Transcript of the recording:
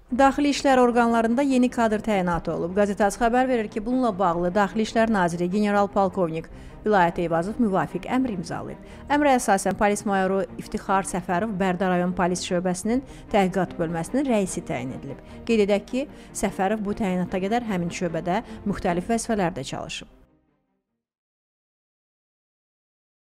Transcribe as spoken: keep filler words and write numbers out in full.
Daxili İşlər orqanlarında yeni kadr təyinatı olub. Qəzetəsi xəbər verir ki, bununla bağlı Daxili İşlər Naziri general-polkovnik Vilayət Eyvazov müvafiq əmr imzalayıb. Əmrə əsasən polis mayoru İftixar Səfərov Bərdə rayon polis şöbəsinin təhqiqat bölməsinin rəisi təyin edilib. Qeyd edək ki, Səfərov bu təyinata qədər həmin şöbədə müxtəlif vəzifələrdə çalışıb.